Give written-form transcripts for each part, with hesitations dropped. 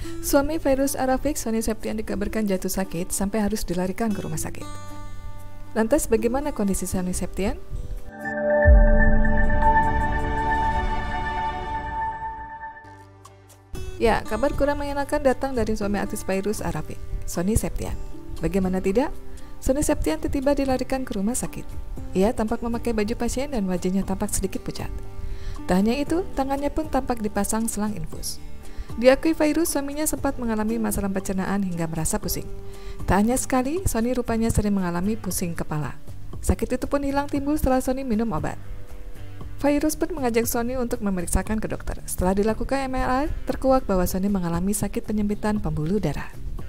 Suami Fairuz Arafiq, Sony Septian, dikabarkan jatuh sakit sampai harus dilarikan ke rumah sakit. Lantas bagaimana kondisi Sony Septian? Ya, kabar kurang mengenakan datang dari suami artis Fairuz Arafiq, Sony Septian. Bagaimana tidak? Sony Septian tiba-tiba dilarikan ke rumah sakit. Ia tampak memakai baju pasien dan wajahnya tampak sedikit pucat. Tak hanya itu, tangannya pun tampak dipasang selang infus. Diakui Fairuz, suaminya sempat mengalami masalah pencernaan hingga merasa pusing. Tak hanya sekali, Sony rupanya sering mengalami pusing kepala. Sakit itu pun hilang timbul setelah Sony minum obat. Fairuz pun mengajak Sony untuk memeriksakan ke dokter. Setelah dilakukan MRI, terkuak bahwa Sony mengalami sakit penyempitan pembuluh darah.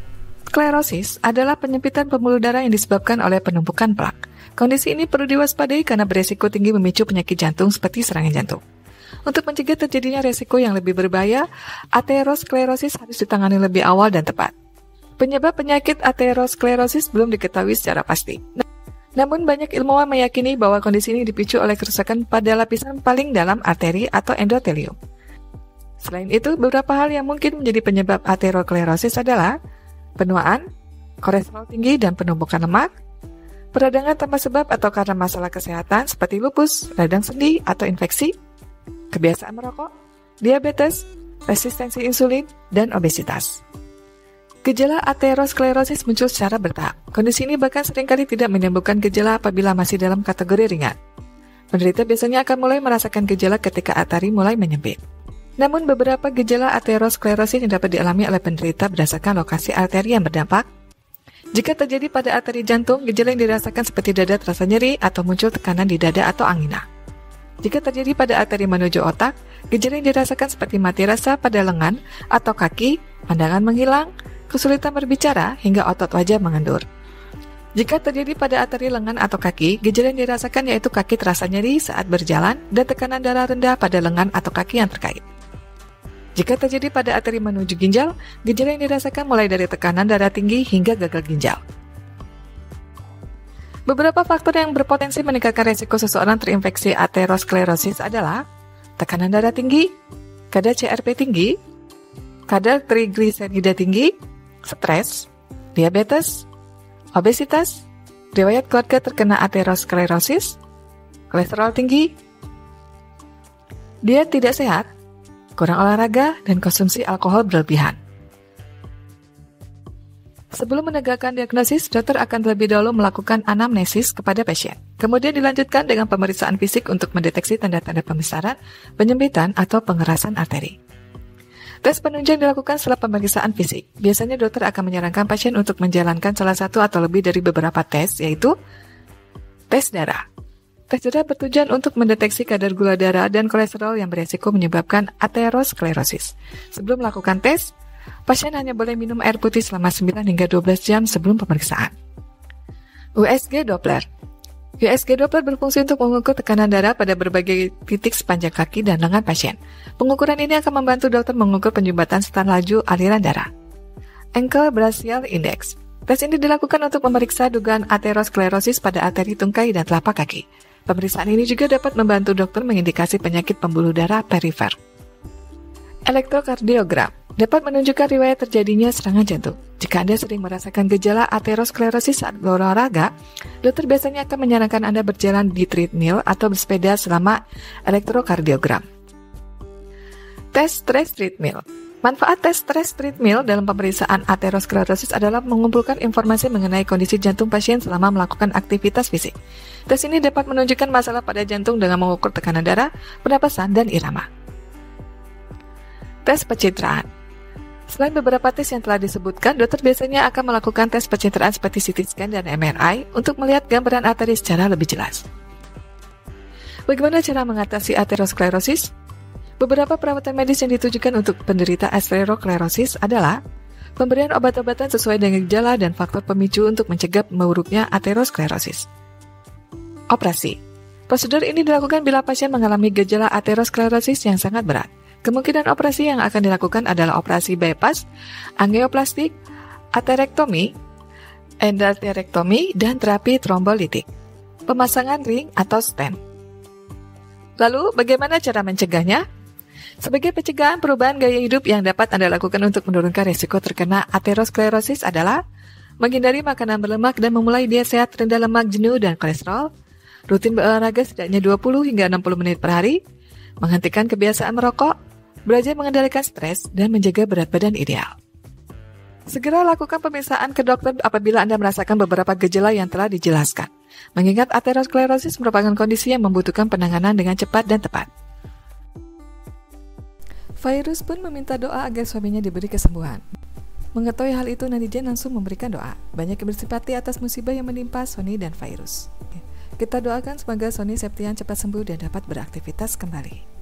Sklerosis adalah penyempitan pembuluh darah yang disebabkan oleh penumpukan plak. Kondisi ini perlu diwaspadai karena beresiko tinggi memicu penyakit jantung seperti serangan jantung. Untuk mencegah terjadinya resiko yang lebih berbahaya, aterosklerosis harus ditangani lebih awal dan tepat. Penyebab penyakit aterosklerosis belum diketahui secara pasti. Namun banyak ilmuwan meyakini bahwa kondisi ini dipicu oleh kerusakan pada lapisan paling dalam arteri atau endotelium. Selain itu, beberapa hal yang mungkin menjadi penyebab aterosklerosis adalah penuaan, kolesterol tinggi dan penumpukan lemak, peradangan tanpa sebab atau karena masalah kesehatan seperti lupus, radang sendi atau infeksi, kebiasaan merokok, diabetes, resistensi insulin, dan obesitas. Gejala aterosklerosis muncul secara bertahap. Kondisi ini bahkan seringkali tidak menimbulkan gejala apabila masih dalam kategori ringan. Penderita biasanya akan mulai merasakan gejala ketika arteri mulai menyempit. Namun beberapa gejala aterosklerosis yang dapat dialami oleh penderita berdasarkan lokasi arteri yang berdampak. Jika terjadi pada arteri jantung, gejala yang dirasakan seperti dada terasa nyeri atau muncul tekanan di dada atau angina. Jika terjadi pada arteri menuju otak, gejala yang dirasakan seperti mati rasa pada lengan atau kaki, pandangan menghilang, kesulitan berbicara, hingga otot wajah mengendur. Jika terjadi pada arteri lengan atau kaki, gejala yang dirasakan yaitu kaki terasa nyeri saat berjalan dan tekanan darah rendah pada lengan atau kaki yang terkait. Jika terjadi pada arteri menuju ginjal, gejala yang dirasakan mulai dari tekanan darah tinggi hingga gagal ginjal. Beberapa faktor yang berpotensi meningkatkan resiko seseorang terinfeksi aterosklerosis adalah tekanan darah tinggi, kadar CRP tinggi, kadar trigliserida tinggi, stres, diabetes, obesitas, riwayat keluarga terkena aterosklerosis, kolesterol tinggi, diet tidak sehat, kurang olahraga, dan konsumsi alkohol berlebihan. Sebelum menegakkan diagnosis, dokter akan terlebih dahulu melakukan anamnesis kepada pasien. Kemudian dilanjutkan dengan pemeriksaan fisik untuk mendeteksi tanda-tanda pembesaran, penyempitan, atau pengerasan arteri. Tes penunjang dilakukan setelah pemeriksaan fisik. Biasanya dokter akan menyarankan pasien untuk menjalankan salah satu atau lebih dari beberapa tes, yaitu tes darah. Tes darah bertujuan untuk mendeteksi kadar gula darah dan kolesterol yang beresiko menyebabkan aterosklerosis. Sebelum melakukan tes, pasien hanya boleh minum air putih selama 9 hingga 12 jam sebelum pemeriksaan. USG Doppler. USG Doppler berfungsi untuk mengukur tekanan darah pada berbagai titik sepanjang kaki dan lengan pasien. Pengukuran ini akan membantu dokter mengukur penyumbatan serta laju aliran darah. Ankle Brachial Index. Tes ini dilakukan untuk memeriksa dugaan aterosklerosis pada arteri tungkai dan telapak kaki. Pemeriksaan ini juga dapat membantu dokter mengindikasi penyakit pembuluh darah perifer. Elektrokardiogram dapat menunjukkan riwayat terjadinya serangan jantung. Jika Anda sering merasakan gejala aterosklerosis saat berolahraga, dokter biasanya akan menyarankan Anda berjalan di treadmill atau bersepeda selama elektrokardiogram. Tes stres treadmill. Manfaat tes stres treadmill dalam pemeriksaan aterosklerosis adalah mengumpulkan informasi mengenai kondisi jantung pasien selama melakukan aktivitas fisik. Tes ini dapat menunjukkan masalah pada jantung dengan mengukur tekanan darah, pernapasan, dan irama. Tes pencitraan. Selain beberapa tes yang telah disebutkan, dokter biasanya akan melakukan tes pencitraan seperti CT scan dan MRI untuk melihat gambaran arteri secara lebih jelas. Bagaimana cara mengatasi aterosklerosis? Beberapa perawatan medis yang ditujukan untuk penderita aterosklerosis adalah pemberian obat-obatan sesuai dengan gejala dan faktor pemicu untuk mencegah memburuknya aterosklerosis. Operasi. Prosedur ini dilakukan bila pasien mengalami gejala aterosklerosis yang sangat berat. Kemungkinan operasi yang akan dilakukan adalah operasi bypass, angioplastik, aterektomi, endarterektomi, dan terapi trombolitik, pemasangan ring atau stent. Lalu, bagaimana cara mencegahnya? Sebagai pencegahan perubahan gaya hidup yang dapat Anda lakukan untuk menurunkan risiko terkena aterosklerosis adalah menghindari makanan berlemak dan memulai diet sehat rendah lemak, jenuh, dan kolesterol, rutin berolahraga setidaknya 20 hingga 60 menit per hari, menghentikan kebiasaan merokok, belajar mengendalikan stres, dan menjaga berat badan ideal. Segera lakukan pemeriksaan ke dokter apabila Anda merasakan beberapa gejala yang telah dijelaskan, mengingat aterosklerosis merupakan kondisi yang membutuhkan penanganan dengan cepat dan tepat. Fairuz pun meminta doa agar suaminya diberi kesembuhan. Mengetahui hal itu, netizen langsung memberikan doa. Banyak yang bersimpati atas musibah yang menimpa Sony dan Fairuz. Kita doakan semoga Sony Septian cepat sembuh dan dapat beraktivitas kembali.